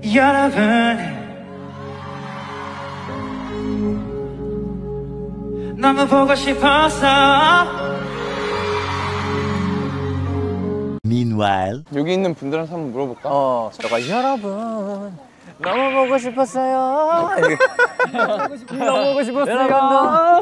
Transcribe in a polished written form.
여러분 너무 보고 싶어서. Meanwhile, 여기 있는 분들한테 한번 물어볼까? 저가 여러분 너무 보고 싶었어요. 너무 보고 싶었어요.